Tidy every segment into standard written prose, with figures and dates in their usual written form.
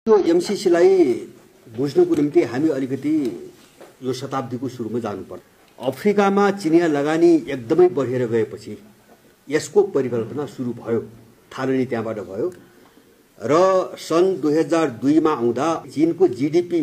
यो एमसीसीलाई बुझ्नको निम्ति हामी अलिकति यो शताब्दीको सुरुमा जानुपर्छ। अफ्रिकामा चिनिया लगानी एकदमै बढेर गएपछि यसको परिकल्पना सुरु भयो, थालनी त्यहाँबाट भयो र सन् 2002 मा आउँदा चीनको जीडीपी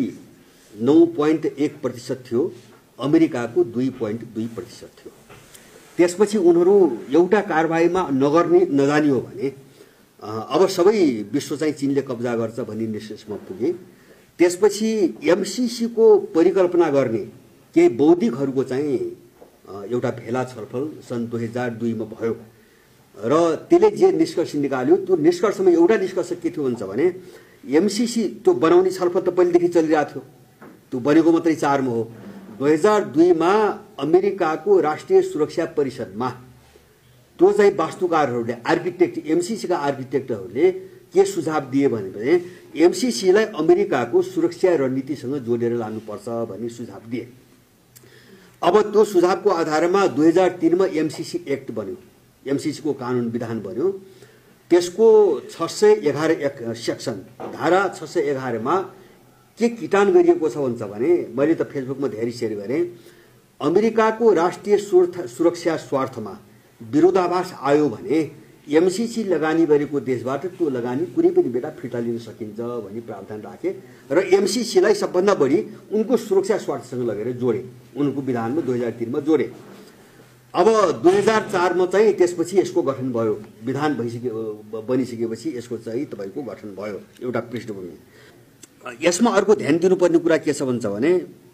9.1% थियो, अमेरिकाको 2.2% थियो। त्यसपछि उनीहरू एउटा कारबाहीमा नजाने हो भने अब सबै विश्व चाहिँ चीनले कब्जा गर्छ भन्ने निष्कर्षमा पुगे। त्यसपछि एमसीसी को परिकल्पना गर्ने केही बौद्धिकहरूको चाहिँ एउटा भेला छलफल सन् 2002 मा भयो र त्यसले जे निष्कर्ष निकाल्यो त्यो निष्कर्षमा एउटा निष्कर्ष के थियो भन्छ भने एमसीसी त्यो बनाउने छलफल त पहिलेदेखि चलिरहेको थियो, त्यो बनेको मात्रै 4 मा हो। 2002 मा अमेरिकाको राष्ट्रिय सुरक्षा परिषदमा त्यो चाहिँ वास्तुकारहरूले एमसीसी का आर्किटेक्टहरूले के सुझाव दिए भने एमसीसी लाई अमेरिकाको सुरक्षा रणनीतिसँग जोडेर लानुपर्छ भन्ने सुझाव दिए। अब त्यो सुझावको आधारमा 2003 मा एमसीसी एक्ट बन्यो, एमसीसी को कानून विधान बन्यो। त्यसको 611 सेक्सन धारा 611 मा के किटान गरिएको छ भन्छ भने मैले त फेसबुकमा धेरै शेयर गरेँ। अमेरिकाको राष्ट्रिय सुरक्षा स्वार्थमा विरोधाभास आयो भने एमसीसी लगानी गरेको देशबाट त्यो लगानी कुनै पनि बेला फिर्ता लिन सकिन्छ भन्ने प्रावधान राखे र एमसीसी लाई सबभन्दा बढी उनको सुरक्षा स्वार्थसँग लगेर जोडे, उनको विधानमा 2003 मा जोडे। अब 2004 मा चाहिँ त्यसपछि यसको गठन भयो, विधान बनिसकेपछि यसको चाहिँ तपाईको गठन भयो एउटा पृष्ठभूमि। यसमा अर्को ध्यान दिनुपर्ने कुरा के छ भन्छ भने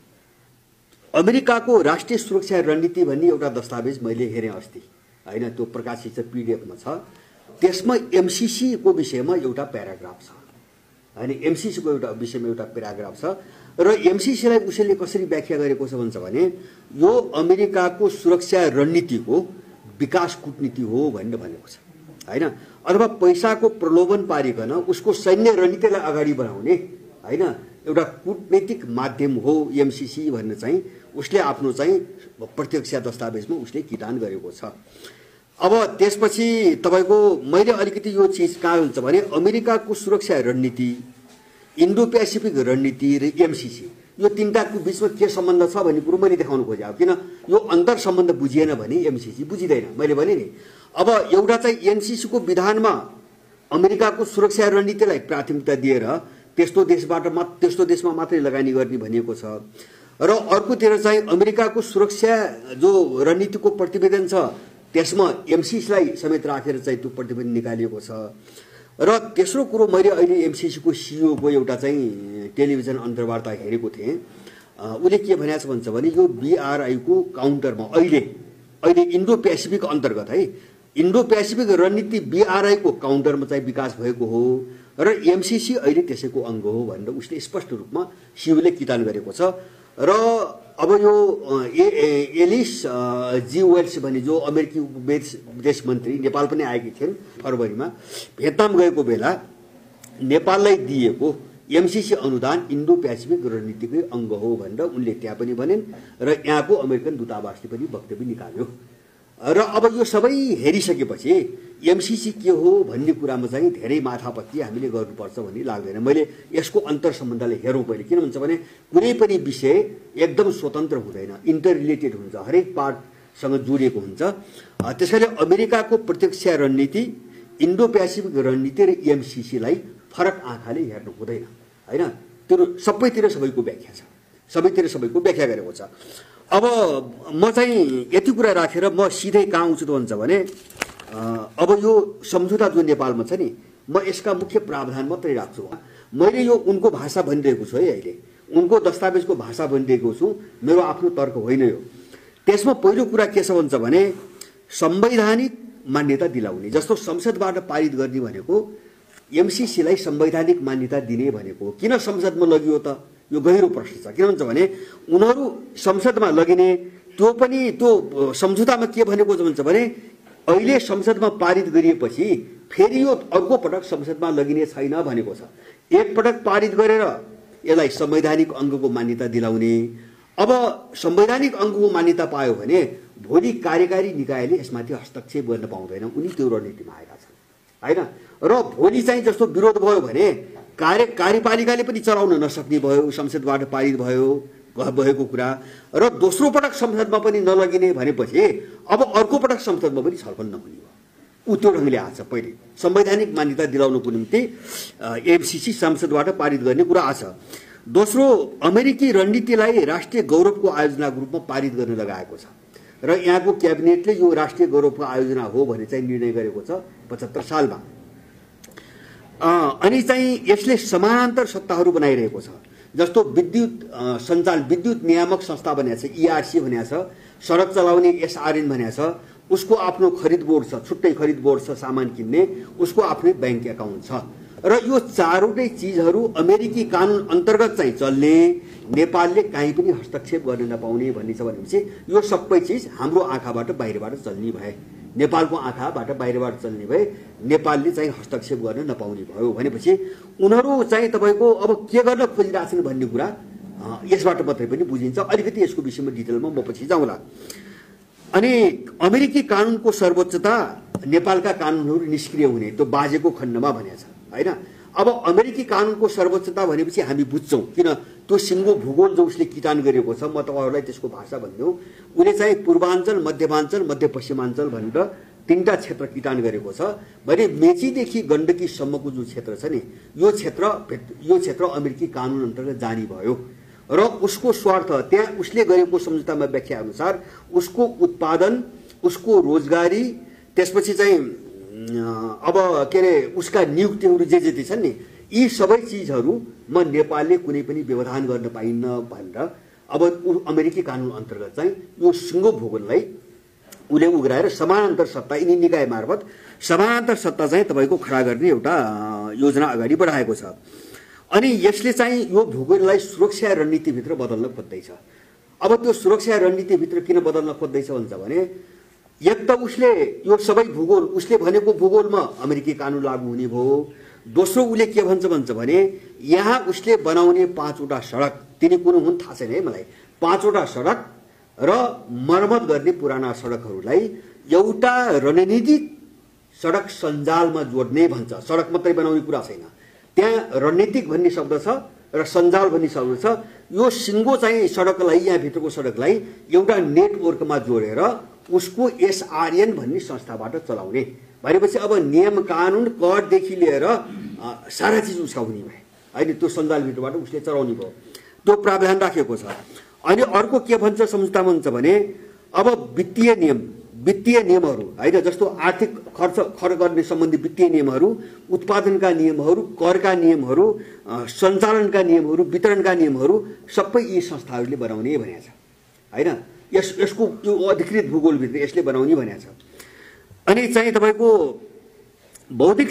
अमेरिकाको राष्ट्रिय सुरक्षा रणनीति भन्ने एउटा दस्तावेज मैले हेरेँ अस्ति, हैन, त्यो प्रकाशित छ, पीडीएफ मा छ। त्यसमा एमसीसी को विषयमा एउटा प्याराग्राफ छ, हैन, एमसीसी को एउटा विषयमा एउटा प्याराग्राफ छ र एमसीसी लाई उसले कसरी व्याख्या गरेको छ भन्छ भने यो अमेरिकाको सुरक्षा रणनीतिको विकास कूटनीति हो भनेर भनेको छ, हैन, अथवा पैसाको प्रलोभन पारिकन उसको सैन्य रणनीतिलाई अगाडि बढाउने, हैन, एउटा कूटनीतिक माध्यम हो एमसीसी भन्ने चाहिँ उसले आफ्नो चाहिँ प्रत्यक्ष दस्तावेजमा उसले किटान गरेको छ। अब त्यसपछि तपाईको मैले अलिकति यो चीज कहाँ हुन्छ भने अमेरिकाको सुरक्षा रणनीति, इन्डो पेसिफिक रणनीति र एमसीसी यो तीनटाको बीचमा के सम्बन्ध छ भन्ने कुरो मैले देखाउन खोजेँ। किन यो अन्तर सम्बन्ध बुझिएन भने एमसीसी बुझिदैन। मैले भने नि अब एउटा चाहिँ एमसीसी को विधानमा अमेरिकाको सुरक्षा रणनीतिलाई प्राथमिकता दिएर त्यस्तो देशमा मात्रै लगानी गर्ने भनिएको छ र अर्कोतिर चाहिँ अमेरिकाको सुरक्षा जो रणनीतिको प्रतिवेदन छ त्यसमा एमसीसी लाई समेत राखेर चाहिँ त्यो प्रतिवेदन निकालिएको छ। र तेस्रो कुरो मैले अहिले एमसीसी को सीईओ को एउटा चाहिँ टेलिभिजन अन्तर्वार्ता हेरेको थिएँ। उले के भनेको छ भन्छ भने यो बीआरआई को काउन्टरमा अहिले इन्डो पेसिफिक अन्तर्गत है इन्डो पेसिफिक रणनीति बीआरआई को काउन्टरमा चाहिँ विकास भएको हो र एमसीसी अहिले त्यसैको अंग हो भनेर उसले स्पष्ट रूपमा सीईओले किटान गरेको छ। र अब यो एलिस जी वेल्स भन्ने जो अमेरिकी विदेश मन्त्री नेपाल पनि आएकी थिइन् फरवरीमा, भियतनाम गएको बेला नेपाललाई दिएको एमसीसी अनुदान इन्डो पेसिफिक रणनीतिकै अंग हो भनेर उनले त्यहाँ पनि भनिन् र यहाँको अमेरिकन दूतावासले पनि वक्तव्य निकाल्यो। र अब यो सबै हेरिसकेपछि एमसीसी के हो भन्ने कुरामा चाहिँ धेरै माथापत्ति हामीले गर्नुपर्छ भन्ने लाग्दैन। मैले यसको अन्तर सम्बन्धलाई हेरौँ पहिले, किन भन्छ भने कुनै पनि विषय एकदम स्वतन्त्र हुँदैन, इन्टर रिलेटेड हुन्छ, हरेक पार्टसँग जोडिएको हुन्छ। त्यसैले अमेरिकाको प्रत्यक्ष रणनीति, इन्डो पेसिफिक रणनीति र एमसीसी लाई फरक आँखाले हेर्नु हुँदैन, हैन, त्यो सबैतिर सबैको व्याख्या छ, सबैतिर सबैको व्याख्या गरेको छ। अब म चाहिँ यति कुरा राखेर म सिधै कहाँ आउँछु त भन्छ भने अब यो सम्झौता जो नेपालमा छ नि म यसका मुख्य प्रावधान मात्रै राख्छु। मैले यो उनको भाषा भनिरहेको छु है, अहिले उनको दस्तावेजको भाषा भनिरहेको छु, मेरो आफ्नो तर्क होइन यो। त्यसमा पहिलो कुरा के छ भन्छ भने संवैधानिक मान्यता दिलाउने, जस्तो संसदबाट पारित गर्ने भनेको एमसीसी लाई संवैधानिक मान्यता दिने भनेको किन संसदमा लगियो त, यो गहिरो प्रश्न छ। किन भन्छ भने उनीहरू संसदमा लगिने त्यो पनि त्यो सम्झौतामा के भनेको भन्छ भने अहिले संसदमा पारित गरिएपछि फेरि यो अर्को पटक संसदमा लगिने छैन भनेको छ। एक पटक पारित गरेर यसलाई संवैधानिक अंगको मान्यता दिलाउने। अब संवैधानिक अंगको मान्यता पायो भने भोलि कार्यकारी निकायले यसमाथि हस्तक्षेप गर्न पाउँदैन, उनी त्यो रणनीतिमा आएका छन्, हैन। र भोलि चाहिँ जस्तो विरोध भयो भने कार्यपालिकाले पनि चलाउन नसक्ने भयो, संसदबाट पारित भएको कुरा, र दोस्रो पटक संसदमा पनि नलगिने भनेपछि अब अर्को पटक संसदमा पनि छलफल नहुने भयो। ऊ त्यो ढङ्गले आछ। पहिले संवैधानिक मान्यता दिलाउनको निम्ति एमसीसी संसदबाट पारित गर्ने कुरा आछ। दोस्रो, अमेरिकी रणनीतिलाई राष्ट्रिय गौरवको आयोजनाको रूपमा पारित गर्न लगाएको छ र यहाँको क्याबिनेटले यो राष्ट्रिय गौरवको आयोजना हो भने चाहिँ निर्णय गरेको छ 75 सालमा। अनि चाहिँ यसले समानान्तर सत्ताहरू बनाइरहेको छ। जस्तो विद्युत नियामक संस्था भनेको छ, ईआरसी भनेको छ, सडक चलाउने एसआरएन भनेको छ, उसको आफ्नो खरिद बोर्ड छ, छुट्टै खरिद बोर्ड छ सामान किन्ने, उसको आफ्नै ब्याङ्क एकाउन्ट छ। र यो चारवटै चिजहरू अमेरिकी कानुन अन्तर्गत चाहिँ चल्ने, नेपालले कहीँ पनि हस्तक्षेप गर्न नपाउने भन्ने छ भनेपछि यो सबै चिज हाम्रो आँखाबाट बाहिरबाट चल्ने भए, नेपालको आँखाबाट बाहिरबाट चल्ने भए नेपालले चाहिँ हस्तक्षेप गर्न नपाउने भयो भनेपछि उनीहरू चाहिँ तपाईँको अब के गर्न खोजिरहेछन् भन्ने कुरा यसबाट मात्रै पनि बुझिन्छ। अलिकति यसको विषयमा डिटेलमा म पछि जाउँला। अनि अमेरिकी कानुनको सर्वोच्चता नेपालका कानुनहरू निष्क्रिय हुने, त्यो बाजेको खण्डमा भनेको छ हैन। अब अमेरिकी कानुनको सर्वोच्चता भनेपछि हामी बुझ्छौँ, किन त्यो सिङ्गो भूगोल जो उसले किटान गरेको छ, म तपाईँहरूलाई त्यसको भाषा भनिदिउँ। उसले चाहिँ पूर्वाञ्चल, मध्यमाञ्चल, मध्यपश्चिमाञ्चल भनेर 3टा क्षेत्र किटान गरेको छ भने मेचीदेखि गण्डकीसम्मको जो क्षेत्र छ नि, यो क्षेत्र अमेरिकी कानुन अन्तर्गत जाने भयो र उसको स्वार्थ त्यहाँ उसले गरेको सम्झौतामा व्याख्या अनुसार उसको उत्पादन, उसको रोजगारी, त्यसपछि चाहिँ अब के अरे उसका नियुक्तिहरू जे जति छन् नि, यी सबै चिजहरूमा नेपालले कुनै पनि व्यवधान गर्न पाइन्न भनेर अब अमेरिकी कानुन अन्तर्गत चाहिँ यो सिङ्गो भूगोललाई उसले उघराएर समानान्तर सत्ता, यिनी निकाय मार्फत समानान्तर सत्ता चाहिँ तपाईँको खडा गर्ने एउटा योजना अगाडि बढाएको छ। अनि यसले चाहिँ यो भूगोललाई सुरक्षा रणनीतिभित्र बदल्न खोज्दैछ। अब त्यो सुरक्षा रणनीतिभित्र किन बदल्न खोज्दैछ भन्छ भने एक त उसले यो सबै भूगोल उसले भनेको भूगोलमा अमेरिकी कानुन लागू हुने भयो। दोस्रो उसले के भन्छ भने यहाँ उसले बनाउने 5वटा सडक, तिनी कुन हुन् थाहा छैन है मलाई, 5वटा सडक र मर्मत गर्ने पुराना सडकहरूलाई एउटा रणनीतिक सडक सञ्जालमा जोड्ने भन्छ। सडक मात्रै बनाउने कुरा छैन, त्यहाँ रणनीतिक भन्ने शब्द छ र सञ्जाल भन्ने शब्द छ। यो सिङ्गो चाहिँ सडकलाई, यहाँभित्रको सडकलाई एउटा नेटवर्कमा जोडेर उसको एसआरएन भन्ने संस्थाबाट चलाउने भनेपछि अब नियम कानुन करदेखि लिएर सारा चिज उसका हुने भए होइन, त्यो सञ्जालभित्रबाट उसले चलाउने भयो, त्यो प्रावधान राखेको छ। अनि अर्को के भन्छ सम्झौतामा भन्छ भने अब वित्तीय नियमहरू होइन, जस्तो आर्थिक खर्च गर्ने सम्बन्धी वित्तीय नियमहरू, उत्पादनका नियमहरू, करका नियमहरू, सञ्चालनका नियमहरू, वितरणका नियमहरू सबै यी संस्थाहरूले बनाउने भनेको छ होइन। यसको यो अधिकृत भूगोलभित्र यसले बनाउने भनेको छ। अनि चाहिँ तपाईँको बौद्धिक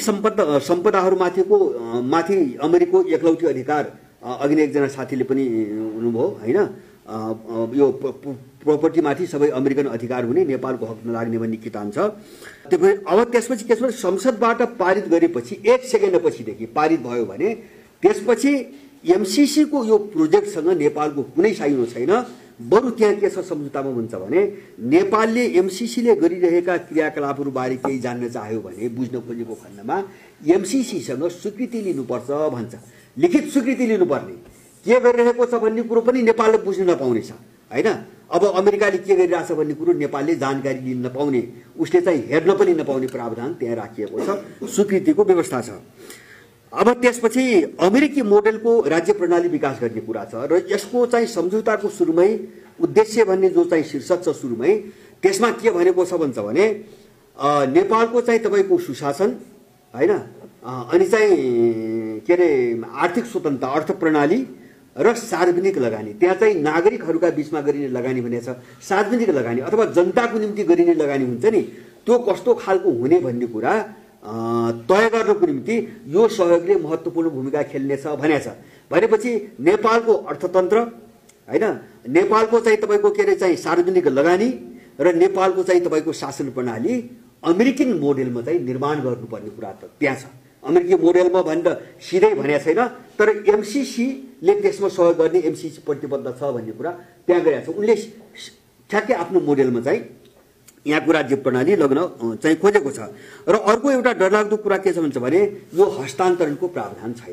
सम्पदाहरूमाथि अमेरिकाको एकलौटी अधिकार, अघि नै एकजना साथीले पनि हुनुभयो होइन, यो प्रोपर्टीमाथि सबै अमेरिकन अधिकार हुने, नेपालको हक नलाग्ने भन्ने किताब छ। अब त्यसपछि के छ भने संसदबाट पारित गरेपछि 1 सेकेन्डपछिदेखि पारित भयो भने त्यसपछि एमसीसीको यो प्रोजेक्टसँग नेपालको कुनै साइनो छैन। बरु त्यहाँ के छ सम्झौतामा भन्छ भने नेपालले एमसीसीले गरिरहेका क्रियाकलापहरूबारे केही जान्न चाह्यो भने बुझ्न खोजेको खण्डमा एमसीसीसँग स्वीकृति लिनुपर्छ भन्छ। लिखित स्वीकृति लिनुपर्ने, के गरिरहेको छ भन्ने कुरो पनि नेपालले बुझ्न नपाउने छ होइन। अब अमेरिकाले के गरिरहेछ भन्ने कुरो नेपालले जानकारी लिन नपाउने, उसले चाहिँ हेर्न पनि नपाउने प्रावधान त्यहाँ राखिएको छ, स्वीकृतिको व्यवस्था छ। अब त्यसपछि अमेरिकी मोडेलको राज्य प्रणाली विकास गर्ने कुरा छ र यसको चाहिँ सम्झौताको सुरुमै उद्देश्य भन्ने जो चाहिँ शीर्षक छ सुरुमै, त्यसमा के भनेको छ भन्छ भने नेपालको चाहिँ तपाईँको सुशासन होइन, अनि चाहिँ के अरे आर्थिक स्वतन्त्रता, अर्थ प्रणाली र सार्वजनिक लगानी, त्यहाँ चाहिँ नागरिकहरूका बिचमा गरिने लगानी भनेको छ। सार्वजनिक लगानी अथवा जनताको निम्ति गरिने लगानी हुन्छ नि, त्यो कस्तो खालको हुने भन्ने कुरा तय गर्नको निम्ति यो सहयोगले महत्त्वपूर्ण भूमिका खेल्नेछ भनेछ। भनेपछि नेपालको अर्थतन्त्र होइन, नेपालको चाहिँ तपाईँको के अरे चाहिँ सार्वजनिक लगानी र नेपालको चाहिँ तपाईँको शासन प्रणाली अमेरिकन मोडेलमा चाहिँ निर्माण गर्नुपर्ने कुरा त त्यहाँ छ। अमेरिकी मोडेलमा भनेर सिधै भनेको छैन, तर एमसीसीले त्यसमा सहयोग गर्ने, एमसीसी प्रतिबद्ध छ भन्ने कुरा त्यहाँ गरेको छ। उनले ठ्याक्कै आफ्नो मोडेलमा चाहिँ यहाँको राज्य प्रणाली लग्न चाहिँ खोजेको छ। र अर्को एउटा डरलाग्दो कुरा के छ भन्छ भने यो हस्तान्तरणको प्रावधान छैन।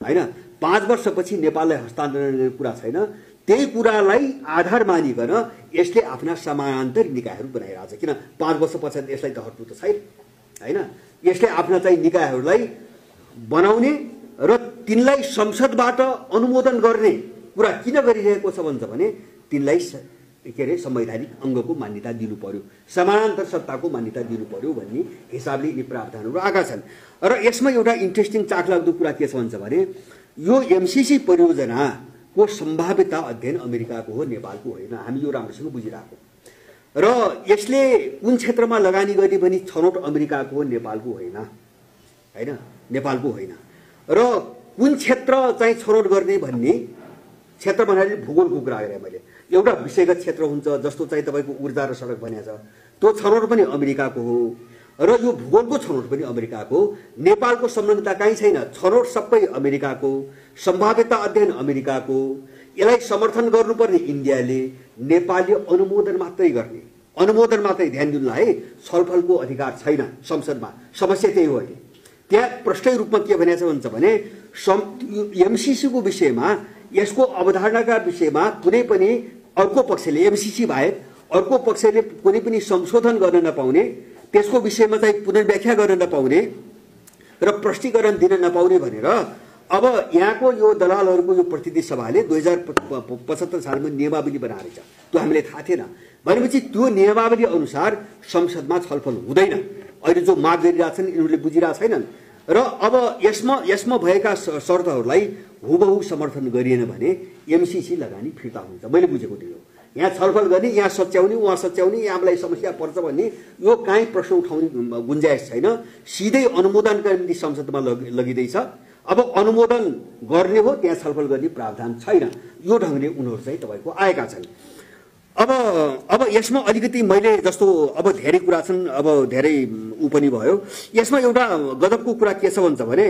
हैन 5 वर्षपछि नेपाललाई हस्तान्तरण गर्ने कुरा छैन त्यही कुरालाई आधार मानिकन यसले आफ्ना समानान्तर निकायहरू बनाइरहेछ किन 5 वर्ष पछाडि यसलाई त हट्नु त छैन हैन यसले आफ्ना चाहिँ निकायहरूलाई बनाउने र तिनलाई संसदबाट अनुमोदन गर्ने कुरा किन गरिरहेको छ भन्छ भने तिनलाई के रे संवैधानिक अङ्गको मान्यता दिनु पर्यो समानान्तर सत्ताको मान्यता दिनु पर्यो भन्ने हिसाबले यी प्रावधानहरू आएका छन् र यसमा एउटा इन्ट्रेस्टिङ चाखलाग्दो कुरा के छ भन्छ भने यो एमसीसी परियोजनाको सम्भाव्यता अध्ययन अमेरिकाको हो नेपालको होइन हामी यो राम्रोसँग बुझिरहेको र यसले कुन क्षेत्रमा लगानी गर्ने भने छनौट अमेरिकाको हो नेपालको होइन हैन नेपालको होइन र कुन क्षेत्र चाहिँ छनौट गर्ने भन्ने क्षेत्र भन्नाले भूगोलको कुरा गरेँ मैले एउटा विषयगत क्षेत्र हुन्छ जस्तो चाहिँ तपाईको ऊर्जा र सडक भनिया छ त्यो छनौट पनि अमेरिकाको हो र यो भूगोलको छनौट पनि अमेरिकाको नेपालको संलग्नता कहीँ छैन छनौट सबै अमेरिकाको सम्भाव्यता अध्ययन अमेरिकाको यसलाई समर्थन गर्नुपर्ने इन्डियाले नेपालले अनुमोदन मात्रै गर्ने अनुमोदन मात्रै ध्यान दिनु है छलफलको अधिकार छैन संसदमा समस्या त्यही हो अहिले त्यहाँ प्रष्टै रूपमा के भनेको भन्छ भने एमसीसीको विषयमा यसको अवधारणाका विषयमा कुनै पनि अर्को पक्षले एमसीसी बाहेक अर्को पक्षले कुनै पनि संशोधन गर्न नपाउने त्यसको विषयमा चाहिँ पुनर्व्याख्या गर्न नपाउने र प्रष्टीकरण दिन नपाउने भनेर अब यहाँको यो दलालहरूको यो प्रतिनिधि सभाले 2075 सालमा नियमावली बनाएको छ त्यो हामीलाई थाहा थिएन भनेपछि त्यो नियमावली अनुसार संसदमा छलफल हुँदैन अहिले जो माग गरिरहेछन् यिनीहरूले बुझिरहेको छैनन् र अब यसमा भएका शर्तहरूलाई हुबहु समर्थन गरिएन भने एमसीसी लगानी फिर्ता हुन्छ मैले बुझेको त्यो यहाँ छलफल गर्ने यहाँ सच्याउने उहाँ सच्याउने यहाँलाई समस्या पर्छ भन्ने यो काहीँ प्रश्न उठाउने गुन्जाइस छैन सिधै अनुमोदनका निम्ति संसदमा लगिँदैछ अब अनुमोदन गर्ने हो त्यहाँ छलफल गर्ने प्रावधान छैन यो ढङ्गले उनीहरू चाहिँ तपाईँको आएका छन् अब यसमा अलिकति मैले जस्तो अब धेरै कुरा छन् अब धेरै उ पनि भयो यसमा एउटा गजबको कुरा के छ भन्छ भने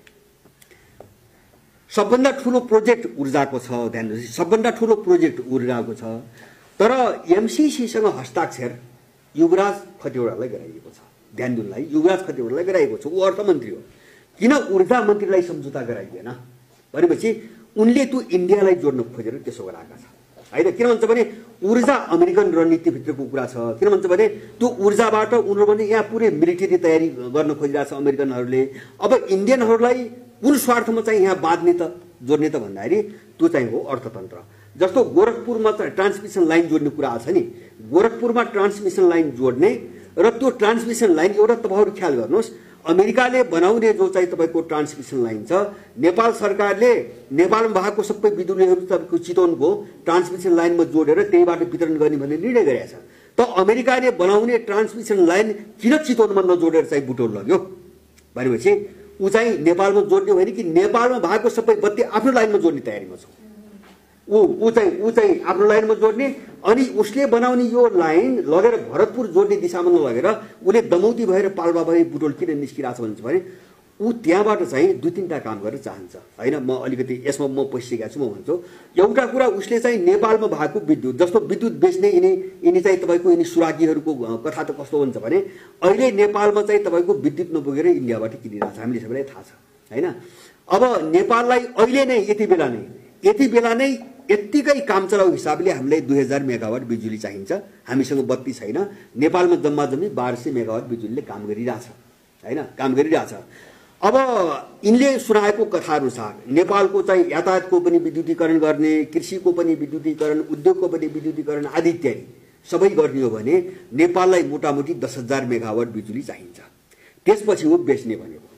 सबभन्दा ठुलो प्रोजेक्ट ऊर्जाको छ ध्यान दिनुहोस् सबभन्दा ठुलो प्रोजेक्ट ऊर्जाको छ तर एमसीसीसँग हस्ताक्षर युवराज खतिवडालाई गराइएको छ ध्यान दिनुलाई युवराज खतिवडालाई गराइएको छ ऊ अर्थमन्त्री हो किन ऊर्जा मन्त्रीलाई सम्झौता गराइएन भनेपछि उनले त्यो इन्डियालाई जोड्न खोजेर त्यसो गराएका छ हैन किन भन्छ भने ऊर्जा अमेरिकन रणनीतिभित्रको कुरा छ किन भन्छ भने त्यो ऊर्जाबाट उनीहरू भने यहाँ पुरै मिलिटरी तयारी गर्न खोजिरहेछ अमेरिकनहरूले अब इन्डियनहरूलाई कुन स्वार्थमा चाहिँ यहाँ बाँध्ने त जोड्ने त भन्दाखेरि त्यो चाहिँ हो अर्थतन्त्र जस्तो गोरखपुरमा ट्रान्समिसन लाइन जोड्ने कुरा छ नि गोरखपुरमा ट्रान्समिसन लाइन जोड्ने र त्यो ट्रान्समिसन लाइन एउटा तपाईँहरू ख्याल गर्नुहोस् अमेरिकाले बनाउने जो चाहिँ तपाईँको ट्रान्समिसन लाइन छ नेपाल सरकारले नेपालमा भएको सबै बिजुलीहरू तपाईँको चितवनको ट्रान्समिसन लाइनमा जोडेर त्यहीबाट वितरण गर्ने भन्ने निर्णय गरेका छ त अमेरिकाले बनाउने ट्रान्समिसन लाइन किन चितवनमा नजोडेर चाहिँ बुटोल लग्यो भनेपछि ऊ चाहिँ नेपालमा जोड्ने होइन कि नेपालमा भएको सबै बत्ती आफ्नो लाइनमा जोड्ने तयारीमा छ ऊ चाहिँ आफ्नो लाइनमा जोड्ने अनि उसले बनाउने यो लाइन लगेर भरतपुर जोड्ने दिशामा नलगेर उसले दमौती भएर पाल्पा भए बुटोल किन निस्किरहेछ भन्छ भने ऊ त्यहाँबाट चाहिँ 2-3टा काम गर्न चाहन्छ हैन म अलिकति यसमा म पसिसकेको छु म भन्छु एउटा कुरा उसले चाहिँ नेपालमा भएको विद्युत जस्तो विद्युत बेच्ने यिनी चाहिँ तपाईँको यिनी सुराकीहरूको कथा त कस्तो हुन्छ भने अहिले नेपालमा चाहिँ तपाईँको विद्युत नपुगेर इन्डियाबाट किनिरहेछ हामीले सबैलाई थाहा छ हैन अब नेपाललाई अहिले नै यति बेला नै यत्तिकै काम चलाउ हिसाबले हामीलाई 2000 मेगावाट बिजुली चाहिन्छ हामीसँग बत्ती छैन नेपालमा जम्मा 1200 मेगावाट बिजुलीले काम गरिरहेछ हैन काम गरिरहेछ अब यिनले सुनाएको कथा अनुसार नेपालको चाहिँ यातायातको पनि विद्युतीकरण गर्ने कृषिको पनि विद्युतीकरण उद्योगको पनि विद्युतीकरण आदि इत्यादि सबै गर्ने हो भने नेपाललाई मोटामोटी 10,000 मेगावाट बिजुली चाहिन्छ त्यसपछि हो बेच्ने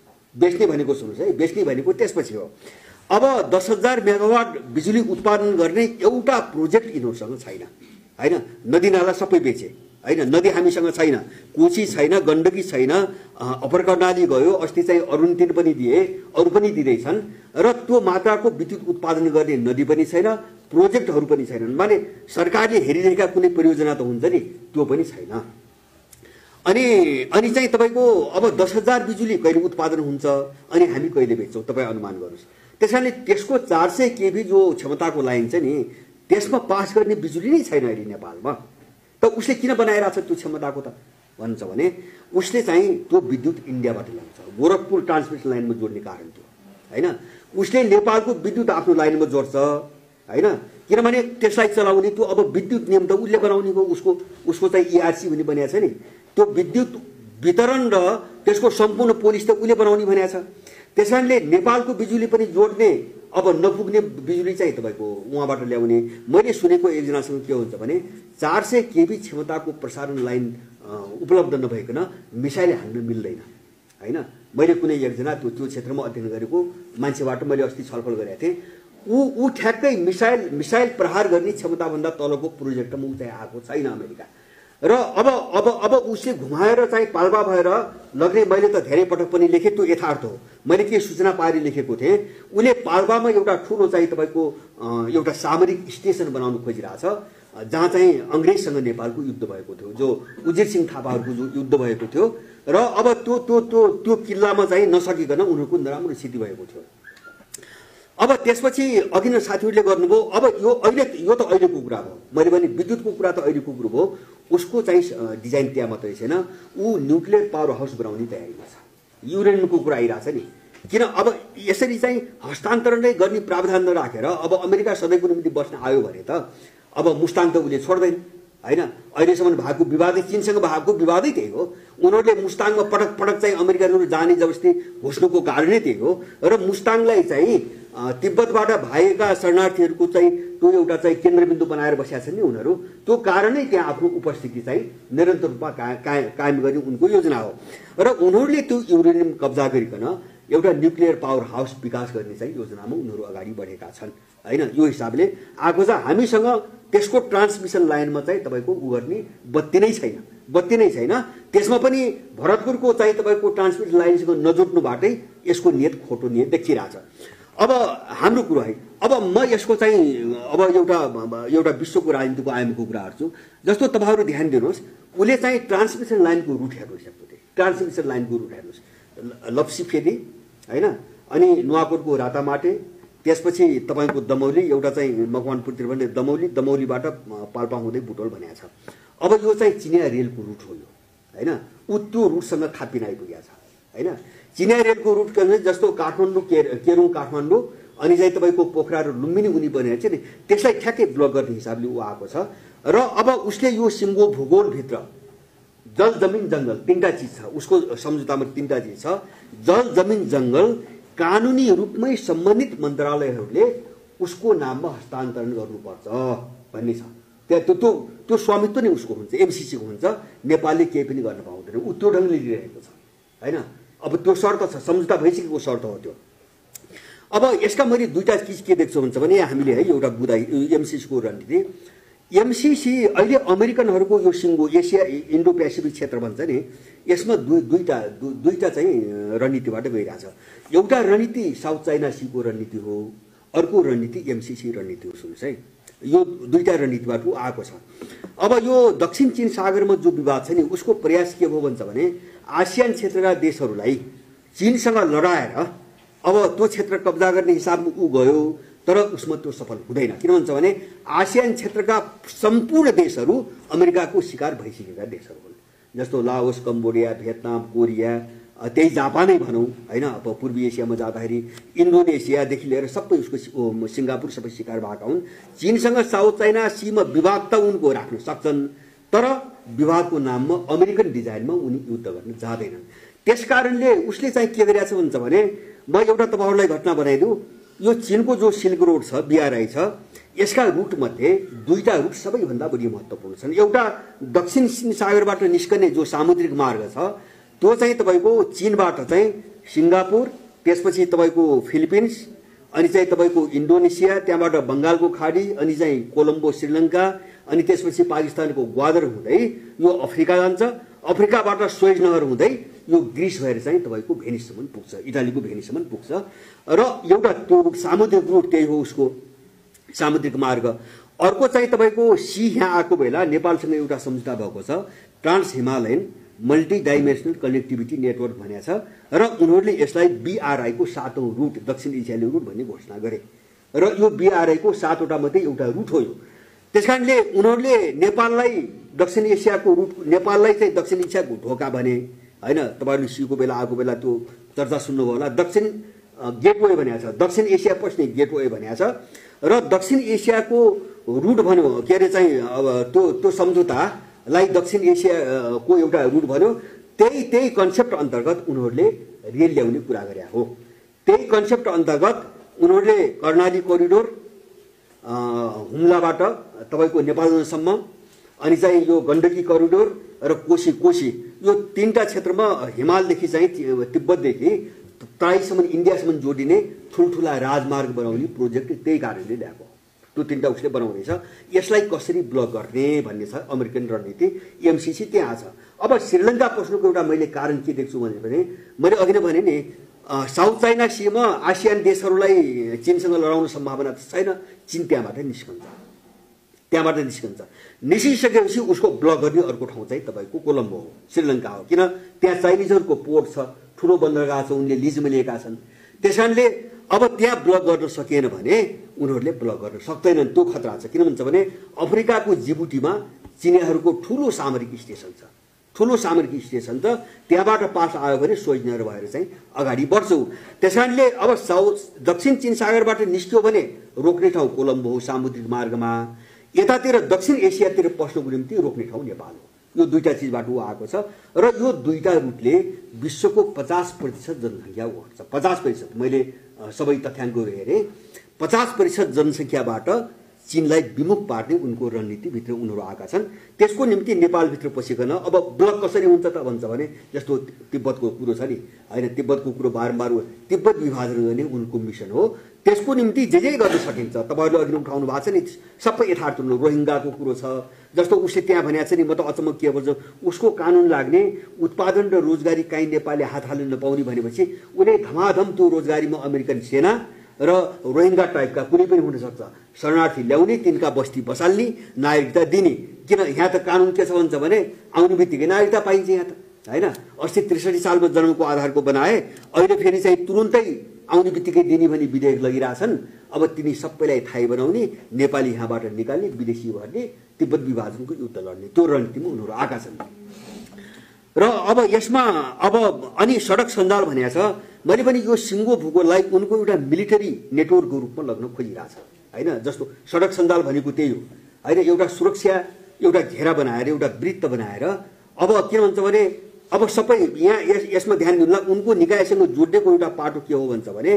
भनेको सुन्नुस् है बेच्ने भनेको त्यसपछि हो अब 10,000 मेगावाट बिजुली उत्पादन गर्ने एउटा प्रोजेक्ट यिनीहरूसँग छैन हैन नदी नाला सबै बेचे हैन नदी हामीसँग छैन कोशी छैन गण्डकी छैन अपर कर्णाली गयो अस्ति चाहिँ अरुण 3 पनि दिए अरु पनि दिँदैछन् र त्यो मात्राको विद्युत उत्पादन गर्ने नदी पनि छैन प्रोजेक्टहरू पनि छैनन् माने सरकारले हेरिरहेका कुनै परियोजना त हुन्छ नि त्यो पनि छैन अनि चाहिँ तपाईको अब 10,000 बिजुली कहिले उत्पादन हुन्छ अनि हामी कहिले बेच्छौं तपाई अनुमान गर्नुस् त्यसैले त्यसको 400 केभी जो क्षमताको लाइन छ नि त्यसमा पास गर्ने बिजुली नै छैन अहिले नेपालमा त उसले किन बनाइराछ त्यो क्षमताको त भन्छ भने उसले चाहिँ त्यो विद्युत इन्डियाबाट ल्याउँछ गोरखपुर ट्रान्समिसन लाइनमा जोड्ने कारण थियो हैन। उसले नेपालको विद्युत आफ्नो लाइनमा जोड्छ हैन, किनभने त्यसलाई चलाउने त्यो अब विद्युत नियम त उसले बनाउने हो, उसको चाहिँ ERC भन्ने बनिएको छ नि, त्यो विद्युत वितरण र त्यसको सम्पूर्ण पोलिसी त उसले बनाउने भनेको छ। त्यसकारणले नेपालको बिजुली पनि जोड्ने अब नपुग्ने बिजुली चाहिँ तपाईँको उहाँबाट ल्याउने। मैले सुनेको एकजनासँग के हुन्छ भने 400 केबी क्षमताको प्रसारण लाइन उपलब्ध नभइकन मिसाइल हान्न मिल्दैन हैन। मैले कुनै एकजना त्यो क्षेत्रमा अध्ययन गरेको मान्छेबाट मैले अस्ति छलफल गरेको थिएँ। ऊ ठ्याक्कै मिसाइल प्रहार गर्ने क्षमताभन्दा तलको प्रोजेक्टमा ऊ चाहिँ आएको छैन अमेरिका। र अब उसले घुमाएर चाहिँ पाल्पा भएर लग्ने मैले त धेरै पटक पनि लेखेँ, त्यो यथार्थ हो। मैले के सूचना पाएर लेखेको थिएँ, उसले पाल्पामा एउटा ठुलो चाहिँ तपाईँको एउटा सामरिक स्टेसन बनाउनु खोजिरहेछ, जहाँ चाहिँ अङ्ग्रेजसँग नेपालको युद्ध भएको थियो, जो उजिर सिंह थापाहरूको जो युद्ध भएको थियो। र अब त्यो किल्लामा चाहिँ नसकिकन उनीहरूको नराम्रो स्थिति भएको थियो। अब त्यसपछि अघि नै साथीहरूले गर्नुभयो। अब यो त अहिलेको कुरा हो, मैले भने विद्युतको कुरा त अहिलेको कुरो हो। उसको चाहिँ डिजाइन त्यहाँ मात्रै छैन, ऊ न्युक्लियर पावर हाउस बनाउने तयारीमा छ। युरेनियमको कुरा आइरहेछ नि, किन अब यसरी चाहिँ हस्तान्तरणै गर्ने प्रावधान नराखेर अब अमेरिका सधैँको निम्ति बस्न आयो भने त अब मुस्ताङ त उसले छोड्दैन हैन। अहिलेसम्म भएको विवादै, चीनसँग भएको विवादै त्यही हो। उनीहरूले मुस्ताङमा पटक पटक चाहिँ अमेरिकाहरू जाने जबरजस्ती घोष्नुको कारणै त्यही हो। र मुस्ताङलाई चाहिँ तिब्बतबाट भएका शरणार्थीहरूको चाहिँ त्यो एउटा चाहिँ केन्द्रबिन्दु बनाएर बसेका छन् नि उनीहरू, त्यो कारणै त्यहाँ आफ्नो उपस्थिति चाहिँ निरन्तर रूपमा कायम गर्ने उनको योजना हो। र उनीहरूले त्यो युरेनियम कब्जा गरिकन एउटा न्युक्लियर पावर हाउस विकास गर्ने चाहिँ योजनामा उनीहरू अगाडि बढेका छन् हैन। यो हिसाबले आएको छ। हामीसँग त्यसको ट्रान्समिसन लाइनमा चाहिँ तपाईँको उ गर्ने बत्ती नै छैन। त्यसमा पनि भरतपुरको चाहिँ तपाईँको ट्रान्समिसन लाइनसँग नजोड्नुबाटै यसको नियत खोटो नियत देखिरहेछ। अब हाम्रो कुरो है, अब म यसको चाहिँ अब एउटा विश्वको राजनीतिको आयामको कुरा गर्छु। जस्तो तपाईँहरू ध्यान दिनुहोस्, उसले चाहिँ ट्रान्समिसन लाइनको रुट हेर्नुहोस्, ट्रान्समिसन लाइनको रुट हेर्नुहोस्, लप्सीफेदी हैन, अनि नुवाकोटको रातामाटे, त्यसपछि तपाईँको दमौली, एउटा चाहिँ मकवानपुरतिर भने दमौलीबाट पाल्पा हुँदै बुटोल भनेको छ। अब यो चाहिँ चिनिया रेलको रुट हो यो हैन। ऊ त्यो रुटसँग खापिन आइपुगेको छ हैन। चिनिया रेलको रुट जस्तो काठमाडौँ केरुङ काठमाडौँ अनि चाहिँ तपाईँको पोखरा र लुम्बिनी उनी बनेर चाहिँ त्यसलाई ठ्याक्कै ब्लक गर्ने हिसाबले ऊ आएको छ। र अब उसले यो सिङ्गो भूगोलभित्र जल जमिन जङ्गल तीनटा चिज छ, उसको सम्झौतामा तीनटा चिज छ। जल जमिन जङ्गल कानुनी रूपमै सम्बन्धित मन्त्रालयहरूले उसको नाममा हस्तान्तरण गर्नुपर्छ भन्ने छ। त्यो स्वामित्व नै उसको हुन्छ, एमसिसीको हुन्छ। नेपालले केही पनि गर्न पाउँदैन, ऊ त्यो ढङ्गले लिइरहेको छ हैन। अब त्यो शर्त छ, सम्झौता भइसकेको शर्त हो त्यो। अब यसका मैले दुईटा चिज के देख्छु भन्छ भने हामीले है एउटा बुदाई एमसिसीको रणनीति, एमसिसी अहिले अमेरिकनहरूको यो सिङ्गो एसिया इन्डो पेसिफिक क्षेत्र भन्छ नि, यसमा दुईटा चाहिँ रणनीतिबाट गइरहेछ। एउटा रणनीति साउथ चाइना सीको रणनीति हो, अर्को रणनीति एमसिसी रणनीति हो। सुन्नुहोस् है, यो दुईटा रणनीतिबाट आएको छ। अब यो दक्षिण चीन सागरमा जो विवाद छ नि, उसको प्रयास के हो भन्छ भने आसियान क्षेत्रका देशहरूलाई चीनसँग लडाएर अब त्यो क्षेत्र कब्जा गर्ने हिसाबमा ऊ गयो, तर उसमा त्यो सफल हुँदैन। किन भन्छ भने आसियान क्षेत्रका सम्पूर्ण देशहरू अमेरिकाको शिकार भइसकेका देशहरू हुन्, जस्तो लाओस, कम्बोडिया, भियतनाम, कोरिया, त्यही जापानै भनौँ हैन। अब पूर्वी एसियामा जाँदाखेरि इन्डोनेसियादेखि लिएर सबै उसको सिङ्गापुर सबै शिकार भएका हुन्। चीनसँग साउथ चाइना सीमा विवाद त उनको राख्न सक्छन्, तर विवादको नाममा अमेरिकन डिजाइनमा उनी युद्ध गर्न जाँदैनन्। त्यसकारणले उसले चाहिँ के गरिरहेछ भन्छ भने, म एउटा तपाईँहरूलाई घटना बनाइदिउँ। यो चीनको जो सिल्क रोड छ, BRI छ, यसका रुटमध्ये दुईटा रुट सबैभन्दा बढी महत्त्वपूर्ण छन्। एउटा दक्षिण सागरबाट निस्कने जो सामुद्रिक मार्ग छ, त्यो चाहिँ तपाईँको चीनबाट चाहिँ सिङ्गापुर, त्यसपछि तपाईँको फिलिपिन्स, अनि चाहिँ तपाईँको इन्डोनेसिया, त्यहाँबाट बङ्गालको खाडी, अनि चाहिँ कोलम्बो श्रीलङ्का, अनि त्यसपछि पाकिस्तानको ग्वादर हुँदै यो अफ्रिका जान्छ। अफ्रिकाबाट स्वेज नहर हुँदै यो ग्रिस भएर चाहिँ तपाईँको भेनिससम्म पुग्छ, इटालीको भेनिससम्म पुग्छ। र एउटा त्यो रुट सामुद्रिक रुट त्यही हो उसको सामुद्रिक मार्ग। अर्को चाहिँ तपाईँको सी यहाँ आएको बेला नेपालसँग एउटा सम्झौता भएको छ, trans Himalayan multi dimensional connectivity network भनेको छ। र उनीहरूले यसलाई BRI को 7औं रुट, दक्षिण एसियाली रुट भन्ने घोषणा गरे। र यो BRI को 7वटा मध्ये एउटा रुट हो यो। त्यसकारणले उनीहरूले नेपाललाई दक्षिण एसियाको रुट, नेपाललाई चाहिँ दक्षिण एसियाको ढोका भने हैन। तपाईँहरूले सीको बेला आएको बेला त्यो चर्चा सुन्नुभयो होला। दक्षिण गेटवे भनेको छ, दक्षिण एसिया पस्ने गेटवे भनेको छ। र दक्षिण एसियाको रुट भन्यो के अरे चाहिँ अब त्यो सम्झौतालाई दक्षिण एसियाको एउटा रुट भन्यो। त्यही कन्सेप्ट अन्तर्गत उनीहरूले रेल ल्याउने कुरा गरे हो। त्यही कन्सेप्ट अन्तर्गत उनीहरूले कर्णाली कोरिडोर हुम्लाबाट तपाईँको नेपालसम्म, अनि चाहिँ यो गण्डकी कोरिडोर र कोशी यो तीनटा क्षेत्रमा हिमालदेखि चाहिँ तिब्बतदेखि तराईसम्म इन्डियासम्म जोडिने ठुल्ठुला राजमार्ग बनाउने प्रोजेक्ट त्यही कारणले ल्याएको। त्यो तीनटा उसले बनाउँदैछ। यसलाई कसरी ब्लक गर्ने भन्ने छ अमेरिकन रणनीति। एमसीसी त्यहाँ छ। अब श्रीलङ्का पस्नुको एउटा मैले कारण के देख्छु भने मैले अघि नै भने नि साउथ चाइना सीमा आसियान देशहरूलाई चीनसँग लडाउन सम्भावना त छैन। चीन त्यहाँबाट निस्कन्छ। निस्किसकेपछि उसको ब्लक गर्ने अर्को ठाउँ चाहिँ तपाईँको कोलम्बो हो, श्रीलङ्का हो। किन त्यहाँ चाइनिजहरूको पोर्ट छ, ठुलो बन्दरगाह छ, उनले लिजमा लिएका छन्। त्यस कारणले अब त्यहाँ ब्लक गर्न सकिएन भने उनीहरूले ब्लक गर्न सक्दैनन्। त्यो खतरा छ। किन भन्छ भने अफ्रिकाको जिबुटीमा चिनियाहरूको ठुलो सामरिक स्टेसन छ। त्यहाँबाट पास आयो भने सोइजनर भएर चाहिँ अगाडि बढ्छौ। त्यस कारणले अब दक्षिण चीन सागरबाट निस्क्यो भने रोक्ने ठाउँ कोलम्बो हो सामुद्रिक मार्गमा। यतातिर दक्षिण एसियातिर पस्नुको निम्ति रोक्ने ठाउँ नेपाल हो। यो दुईटा चिजबाट ऊ आएको छ। र यो दुईटा रुटले विश्वको 50% जनसङ्ख्या ओर्छ। 50%। मैले सबै तथ्याङ्क हेरेँ। 50% जनसङ्ख्याबाट चीनलाई विमुख पार्ने उनको रणनीतिभित्र उनीहरू आएका छन्। त्यसको निम्ति नेपालभित्र पसिकन अब ब्लक कसरी हुन्छ त भन्छ भने जस्तो तिब्बतको कुरो छ नि होइन, तिब्बतको कुरो बारम्बार तिब्बत विभाजन गर्ने उनको मिसन हो। त्यसको निम्ति जे गर्न सकिन्छ तपाईँहरूले अघि उठाउनु भएको छ नि सबै यथार्थ रोहिङ्गाको कुरो छ। जस्तो उसले त्यहाँ भनेको छ नि, म त अचम्म के भन्छ, उसको कानुन लाग्ने उत्पादन र रोजगारी काहीँ नेपालले हात हाल्न नपाउने भनेपछि उसले धमाधम त्यो रोजगारीमा अमेरिकन सेना र रोहिङ्गा टाइपका कुनै पनि हुनसक्छ शरणार्थी ल्याउने, तिनका बस्ती बसाल्ने, नागरिकता दिने। किन यहाँ त कानुन के छ भन्छ भने आउने बित्तिकै नागरिकता पाइन्छ यहाँ त होइन। अस्ति 63 सालमा जन्मको आधारको बनाए, अहिले फेरि चाहिँ तुरुन्तै आउने बित्तिकै दिने भनी विधेयक लगिरहेछन्। अब तिनी सबैलाई थाहै बनाउने, नेपाली यहाँबाट निकाल्ने, विदेशी भर्ने, तिब्बत विभाजनको युद्ध लड्ने, त्यो रणनीतिमा उनीहरू आएका छन्। र अब यसमा अब अनि सडक सञ्जाल भनेको छ। मैले पनि यो सिङ्गो भूगोललाई उनको एउटा मिलिटरी नेटवर्कको रूपमा लग्न खोजिरहेछ होइन। जस्तो सडक सञ्जाल भनेको त्यही हो होइन, एउटा सुरक्षा, एउटा घेरा बनाएर, एउटा वृत्त बनाएर। अब के भन्छ भने अब सबै यहाँ यसमा ध्यान दिनुला, उनको निकायसँग जोडिएको एउटा पाटो के हो भन्छ भने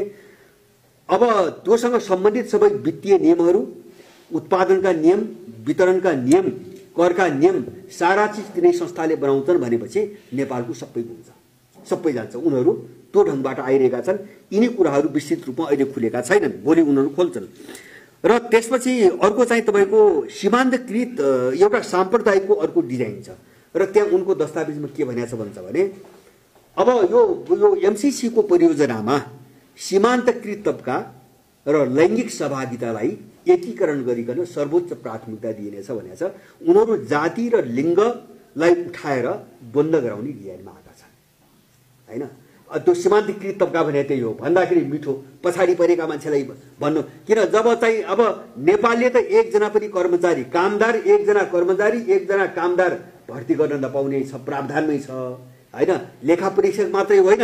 अब त्योसँग सम्बन्धित सबै वित्तीय नियमहरू, उत्पादनका नियम, वितरणका नियम, करका नियम, सारा चिज तिनै संस्थाले बनाउँछन् भनेपछि नेपालको सबै हुन्छ, सबै जान्छ। उनीहरू त्यो ढङ्गबाट आइरहेका छन्। यिनी कुराहरू विस्तृत रूपमा अहिले खुलेका छैनन्, भोलि उनीहरू खोल्छन्। र त्यसपछि अर्को चाहिँ तपाईँको सीमान्तकृत एउटा साम्प्रदायिकको अर्को डिजाइन छ। र त्यहाँ उनको दस्तावेजमा के भनेको छ भन्छ भने अब यो एमसीसीको परियोजनामा सीमान्तकृत तबका र लैङ्गिक सहभागितालाई एकीकरण गरिकन सर्वोच्च प्राथमिकता दिइनेछ भनेको छ। उनीहरू जाति र लिङ्गलाई उठाएर द्वन्द गराउने डिजाइनमा आएका छन् होइन। त्यो सीमान्तकृत तबका भने त्यही हो भन्दाखेरि मिठो, पछाडि परेका मान्छेलाई भन्नु। किन जब चाहिँ अब नेपालले त एकजना पनि कर्मचारी कामदार, एकजना कर्मचारी, एकजना कामदार भर्ती गर्न नपाउने छ, प्रावधानमै छ होइन। लेखा परीक्षक मात्रै होइन,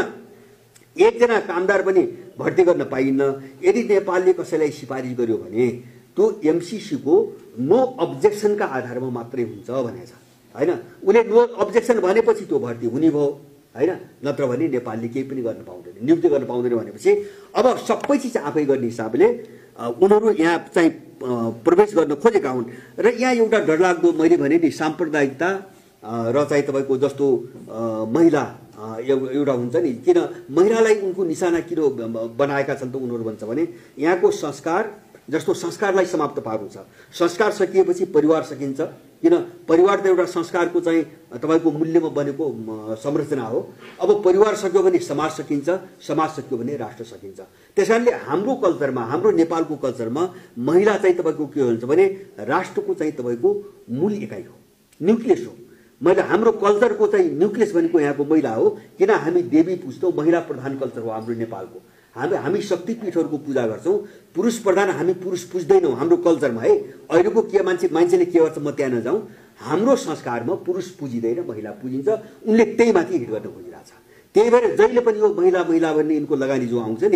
एकजना कामदार पनि भर्ती गर्न पाइन्न। यदि नेपालले कसैलाई सिफारिस गर्यो भने त्यो एमसीसीको नो अब्जेक्सनका आधारमा मात्रै हुन्छ भनेको छ होइन। उसले नो अब्जेक्सन भनेपछि त्यो भर्ती हुने भयो होइन, नत्र भने नेपालले केही पनि गर्न पाउँदैन, नियुक्ति गर्न पाउँदैन। भनेपछि अब सबै चिज आफै गर्ने हिसाबले उनीहरू यहाँ चाहिँ प्रवेश गर्न खोजेका हुन्। र यहाँ एउटा डरलाग्दो मैले भने नि साम्प्रदायिकता र चाहिँ तपाईँको जस्तो महिला एउटा हुन्छ नि, किन महिलालाई उनको निशाना किन बनाएका छन् त उनीहरू भन्छ भने यहाँको संस्कार, जस्तो संस्कारलाई समाप्त पार्नु छ। संस्कार सकिएपछि परिवार सकिन्छ। किन परिवार त एउटा संस्कारको चाहिँ तपाईँको मूल्यमा बनेको संरचना हो। अब परिवार सक्यो भने समाज सकिन्छ, समाज सक्यो भने राष्ट्र सकिन्छ। त्यस कारणले हाम्रो कल्चरमा, हाम्रो नेपालको कल्चरमा महिला चाहिँ तपाईँको के हुन्छ भने राष्ट्रको चाहिँ तपाईँको मूल इकाइ हो, न्युक्लियस हो। मैले हाम्रो कल्चरको चाहिँ न्युक्लियस भनेको यहाँको महिला हो। किन हामी देवी पुज्छौँ, महिला प्रधान कल्चर हो हाम्रो नेपालको। हामी शक्तिपीठहरूको पूजा गर्छौँ, पुरुष प्रधान हामी पुरुष पुज्दैनौँ हाम्रो कल्चरमा है। अहिलेको के मान्छेले के गर्छ म त्यहाँ नजाउँ, हाम्रो संस्कारमा पुरुष पुजिँदैन, महिला पुजिन्छ। उनले त्यही माथि हिट गर्न खोजिरहेछ। त्यही भएर जहिले पनि यो महिला महिला भन्ने यिनको लगानी जो आउँछ नि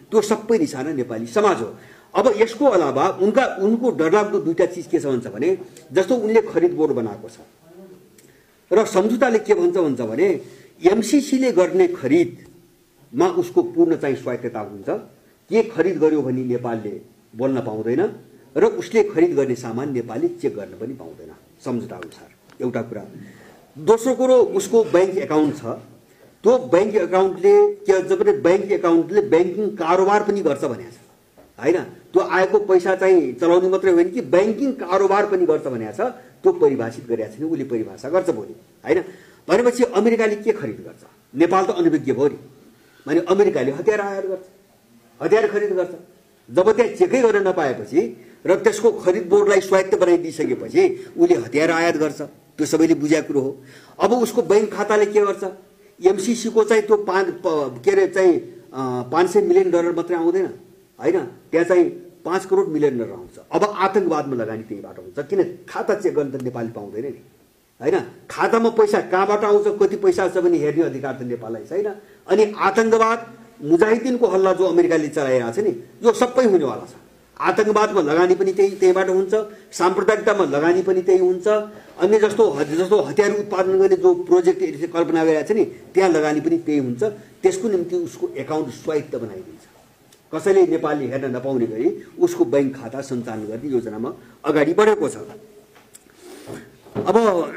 त्यो सबै निशाना नेपाली समाज हो। अब यसको अलावा उनको डरलाग्दो दुईटा चिज के छ भन्छ भने, जस्तो उनले खरिद बोर्ड बनाएको छ र सम्झौताले के भन्छ भने एमसीसीले गर्ने खरिदमा उसको पूर्ण चाहिँ स्वायत्तता हुन्छ। के खरिद गर्यो भने नेपालले बोल्न पाउँदैन र उसले खरिद गर्ने सामान नेपालले चेक गर्न पनि पाउँदैन सम्झौता अनुसार, एउटा कुरा। दोस्रो कुरो उसको बैंक एकाउन्ट छ, त्यो बैंक एकाउन्टले के भन्छ भने बैंक एकाउन्टले ब्याङ्किङ कारोबार पनि गर्छ भनेको छ हैन। त्यो आएको पैसा चाहिँ चलाउने मात्रै होइन कि ब्याङ्किङ कारोबार पनि गर्छ भनेको छ। त्यो परिभाषित गरेको छैन, उसले परिभाषा गर्छ भोलि हैन। भनेपछि अमेरिकाले के खरिद गर्छ? नेपाल त अनभिज्ञ भयो नि। भने अमेरिकाले हतियार आयात गर्छ, हतियार खरिद गर्छ। जब त्यहाँ चेकै गर्न नपाएपछि र त्यसको खरिद बोर्डलाई स्वायत्त बनाइदिइसकेपछि उसले हतियार आयात गर्छ, त्यो सबैले बुझेको कुरो हो। अब उसको बैंक खाताले के गर्छ? एमसीसी को चाहिँ त्यो के अरे चाहिँ $500 मिलियन मात्रै आउँदैन हैन, त्यहाँ चाहिँ 5 करोड मिलियन डलर आउँछ। अब आतंकवादमा लगानी त्यहीबाट हुन्छ, किन खाता चेक गर्न त नेपालले पाउँदैन नि हैन। खातामा पैसा कहाँबाट आउँछ, कति पैसा छ भने हेर्ने अधिकार त नेपाललाई छैन। अनि आतंकवाद मुजाहिदिनको हल्ला जो अमेरिकाले चलाइरहेको छ नि, यो सबै हुनेवाला छ। आतंकवादमा लगानी पनि त्यहीबाट हुन्छ, साम्प्रदायिकतामा लगानी पनि त्यही हुन्छ। अन्य जस्तो हतियार उत्पादन गर्ने जो प्रोजेक्ट कल्पना गरिरहेको छ नि, त्यहाँ लगानी पनि त्यही हुन्छ। त्यसको निम्ति उसको एकाउन्ट स्वायत्त बनाइदिन्छ, कसैले नेपालले हेर्न नपाउने गरी उसको बैंक खाता सञ्चालन गर्ने योजनामा अगाडि बढेको छ। अब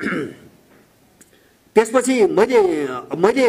त्यसपछि मैले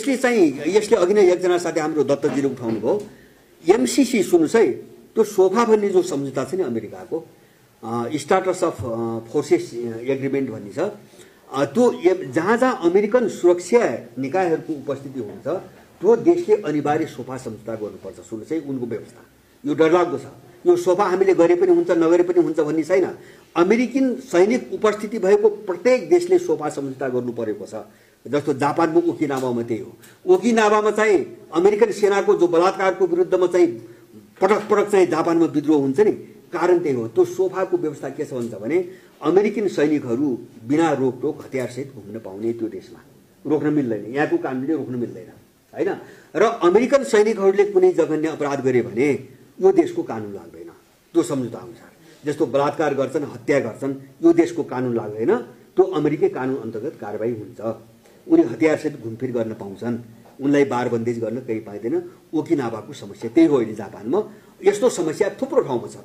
यसले अघि नै एकजना साथी हाम्रो दत्तजीले उठाउनु भयो, एमसीसी सुन्नुहोस् है, त्यो सोफा भन्ने जो सम्झौता छ नि अमेरिकाको, स्टार्टर्स अफ फोर्सेस एग्रिमेन्ट भन्ने छ, त्यो जहाँ अमेरिकन सुरक्षा निकायहरूको उपस्थिति हुन्छ त्यो देशले अनिवार्य सोफा सम्झौता गर्नुपर्छ। सुन्नुहोस् है, उनको व्यवस्था यो डरलाग्दो छ। यो सोफा हामीले गरे पनि हुन्छ नगरे पनि हुन्छ भन्ने छैन। अमेरिकन सैनिक उपस्थिति भएको प्रत्येक देशले सोफा सम्झौता गर्नु परेको छ। जस्तो जापानको ओकिनावामा त्यही हो। ओकिनावामा चाहिँ अमेरिकन सेनाको जो बलात्कारको विरुद्धमा चाहिँ पटक चाहिँ जापानमा विद्रोह हुन्छ नि, कारण त्यही हो। त्यो सोफाको व्यवस्था के छ भन्छ भने अमेरिकन सैनिकहरू बिना रोकटोक हतियारसहित घुम्न पाउने त्यो देशमा रोक्न मिल्दैन, यहाँको कानुनले रोक्न मिल्दैन हैन। र अमेरिकन सैनिकहरूले कुनै जघन्य अपराध गरे भने यो देशको कानुन लाग्दैन त्यो सम्झौता अनुसार। जस्तो बलात्कार गर्छन्, हत्या गर्छन्, यो देशको कानुन लाग्दैन, त्यो अमेरिकी कानुन अन्तर्गत कारबाही हुन्छ। उनी हतियारसहित घुमफिर गर्न पाउँछन्, उनलाई बारबन्देज गर्न केही पाइँदैन। ओकिनावाको समस्या त्यही हो अहिले जापानमा। यस्तो समस्या थुप्रो ठाउँमा छ।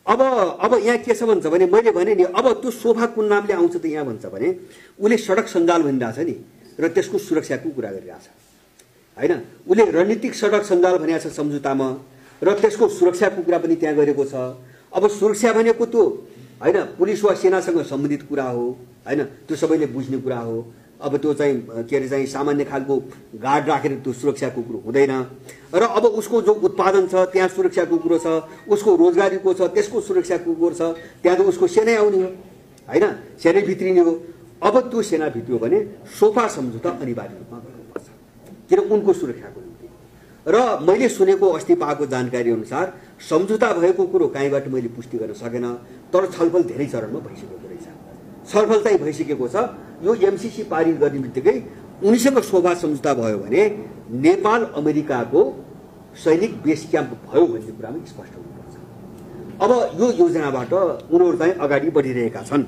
अब यहाँ के छ भन्छ भने मैले भने नि, अब त्यो सोफा कुन नामले आउँछ त यहाँ भन्छ भने उसले सडक सञ्जाल भनिरहेछ नि, र त्यसको सुरक्षाको कुरा गरिरहेछ हैन। उसले रणनीतिक सडक सञ्जाल भनेको छ सम्झौतामा, र त्यसको सुरक्षाको कुरा पनि त्यहाँ गरेको छ। अब सुरक्षा भनेको त्यो हैन पुलिस वा सेनासँग सम्बन्धित कुरा हो हैन, त्यो सबैले बुझ्ने कुरा हो। अब त्यो चाहिँ के अरे चाहिँ सामान्य खालको गार्ड राखेर त्यो सुरक्षाको कुरो हुँदैन। र अब उसको जो उत्पादन छ त्यहाँ सुरक्षाको कुरो छ, उसको रोजगारीको छ त्यसको सुरक्षाको कुरो छ। त्यहाँ त उसको सेनै आउने हो हैन, सेनै भित्रिने हो। अब त्यो सेना भित्रियो भने सोफा सम्झौता अनिवार्य रूपमा गर्नुपर्छ, किन उनको सुरक्षाको निम्ति। र मैले सुनेको अस्ति पाएको जानकारी अनुसार सम्झौता भएको कुरो कहीँबाट मैले पुष्टि गर्न सकेन, तर छलफल धेरै चरणमा भइसकेको रहेछ। छलफल चाहिँ भइसकेको छ। यो एमसीसी पारित गर्ने बित्तिकै उनीसँग सोफा सम्झौता भयो भने नेपाल अमेरिकाको सैनिक बेस क्याम्प भयो भन्ने कुरामा स्पष्ट हुनुपर्छ। अब यो योजनाबाट उनीहरू चाहिँ अगाडि बढिरहेका छन्।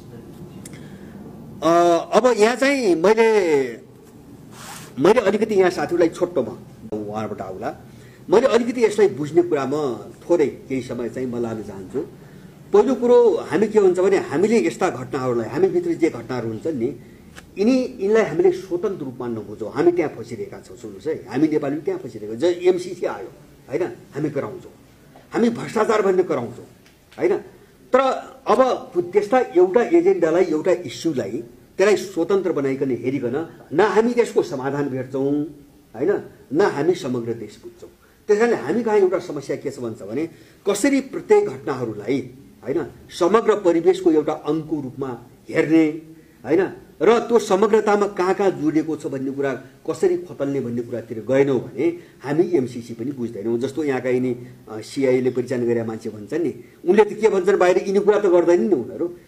अब यहाँ चाहिँ मैले अलिकति यहाँ साथीहरूलाई छोटोमा उहाँबाट आउला मैले अलिकति यसलाई बुझ्ने कुरामा थोरै केही समय चाहिँ म लान चाहन्छु। पहिलो कुरो हामी के हुन्छ भने हामीले यस्ता घटनाहरूलाई हामीभित्र जे घटनाहरू हुन्छन् नि यिनलाई हामीले स्वतन्त्र रूपमा नबुझौँ। हामी त्यहाँ फसिरहेका छौँ। सुन्नुहोस् है, हामी नेपाली त्यहाँ फसिरहेको जब एमसीसी आयो हैन, हामी कराउँछौँ, हामी भ्रष्टाचार भन्ने कराउँछौँ हैन। तर अब त्यस्ता एउटा एजेन्डालाई एउटा इस्युलाई त्यसलाई स्वतन्त्र बनाइकन हेरिकन न हामी त्यसको समाधान भेट्छौँ हैन, न हामी समग्र देश बुझ्छौँ। त्यसकारणले हामी कहाँ एउटा समस्या के छ भन्छ भने कसरी प्रत्येक घटनाहरूलाई हैन समग्र परिवेशको एउटा अङ्गको रूपमा हेर्ने हैन, र त्यो समग्रतामा कहाँ जोडिएको छ भन्ने कुरा कसरी फतल्ने भन्ने कुरातिर गएनौँ भने हामी एमसीसी पनि बुझ्दैनौँ। जस्तो यहाँका यिनी सिआईले परिचालन गरेका मान्छे भन्छन् नि, उनले त के भन्छन् बाहिर यिनी कुरा त गर्दैनन् नि, उनीहरू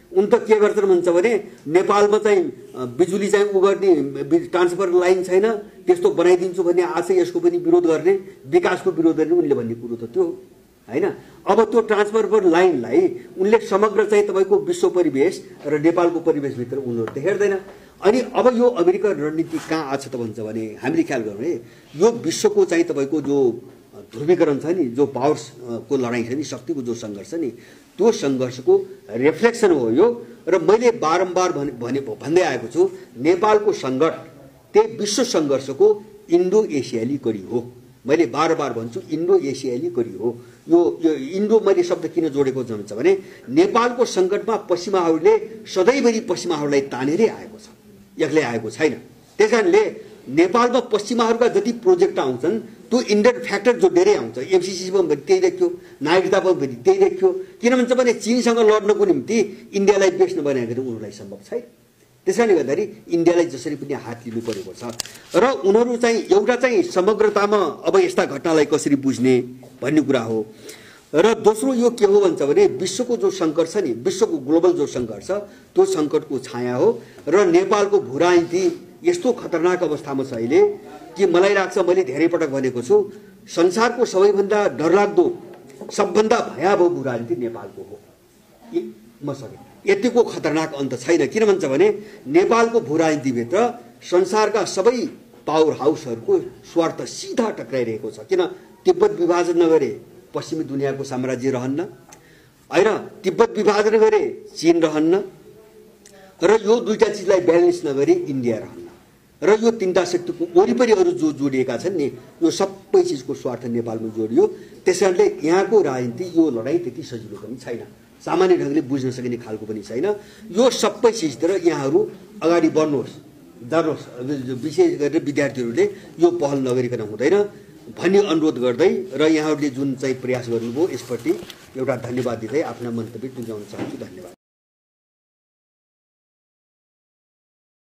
उन त के गर्छन् भन्छ भने नेपालमा चाहिँ बिजुली चाहिँ उ गर्ने ट्रान्सफर लाइन छैन, त्यस्तो बनाइदिन्छु भन्ने आज यसको पनि विरोध गर्ने, विकासको विरोध गर्ने उनले भन्ने कुरो त त्यो हैन। अब त्यो ट्रान्सफर लाइनलाई उनले समग्र चाहिँ तपाईको विश्व परिवेश र नेपालको परिवेशभित्र उनीहरू त हेर्दैन। अनि अब यो अमेरिका रणनीति कहाँ आछ त भन्छ भने हामीले ख्याल गर्नु है, यो विश्वको चाहिँ तपाईको जो ध्रुवीकरण छ नि, जो पावर्स को लडाइँ छ नि, शक्तिको जो सङ्घर्ष नि, त्यो सङ्घर्षको रिफ्लेक्सन हो यो। र मैले बारम्बार भन्दै आएको छु, नेपालको सङ्कट त्यही विश्व सङ्घर्षको इन्डो एसियाली कडी हो। मैले बारम्बार भन्छु इन्डो एसियाली कडी हो यो। इन्डो मैले शब्द किन जोडेको भन्छ भने नेपालको सङ्कटमा पश्चिमाहरूले सधैँभरि पश्चिमाहरूलाई तानेरै आएको छ, एक्लै आएको छैन। त्यस कारणले नेपालमा पश्चिमाहरूका जति प्रोजेक्ट आउँछन् त्यो इन्डियन फ्याक्टर जो धेरै आउँछ, एमसिसी पनि त्यही देखियो, नागरिकता पनि त्यही देखियो। किन भन्छ भने चीनसँग लड्नको निम्ति इन्डियालाई बेस नबनाइकन उनीहरूलाई सम्भव छैन। त्यसकारणले गर्दाखेरि इन्डियालाई जसरी पनि हात लिनु परेको छ र उनीहरू चाहिँ एउटा चाहिँ समग्रतामा अब यस्ता घटनालाई कसरी बुझ्ने भन्ने कुरा हो। र दोस्रो यो के हो भन्छ भने विश्वको जो सङ्कट छ नि, विश्वको ग्लोबल जो सङ्कट छ त्यो सङ्कटको छाया हो। र नेपालको भूराजनीति यस्तो खतरनाक अवस्थामा छ अहिले कि मलाई लाग्छ, मैले धेरै पटक भनेको छु, संसारको सबैभन्दा डरलाग्दो सबभन्दा भयावह भूराजनीति नेपालको हो। मसँग यतिको खतरनाक अन्त छैन। किन भन्छ भने नेपालको भूराजनीतिभित्र संसारका सबै पावर हाउसहरूको स्वार्थ सिधा टक्राइरहेको छ। किन तिब्बत विभाजन नगरे पश्चिमी दुनियाँको साम्राज्य रहन्न होइन, तिब्बत विभाजन गरे चीन रहन्न, र यो दुईटा चिजलाई ब्यालेन्स नगरी इन्डिया रहन्न, र यो तीनटा शक्तिको वरिपरि अरू जो जोडिएका छन् नि, यो सबै चिजको स्वार्थ नेपालमा जोडियो। त्यसकारणले यहाँको राजनीति यो लडाइँ त्यति सजिलो पनि छैन, सामान्य ढङ्गले बुझ्न सकिने खालको पनि छैन। यो सबै चिजतिर यहाँहरू अगाडि बढ्नुहोस्, जानुहोस्, विशेष गरेर विद्यार्थीहरूले यो पहल नगरिकन हुँदैन भन्ने अनुरोध गर्दै र यहाँहरूले जुन चाहिँ प्रयास गर्नुभयो यसप्रति एउटा धन्यवाद दिँदै आफ्ना मन्तव्य टुङ्ग्याउन चाहन्छु। धन्यवाद।